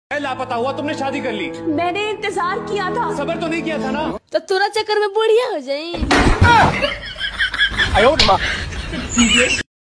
लापता हुआ, तुमने शादी कर ली। मैंने इंतजार किया था। सबर तो नहीं किया था ना। तो तुरा चक्कर में बुढ़िया हो जाए।